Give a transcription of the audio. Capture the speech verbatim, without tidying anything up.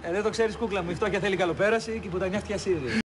Ε, δεν το ξέρεις, κούκλα μου. Η φτώχεια θέλει καλοπέραση και η πουτανιά φτιασίδι.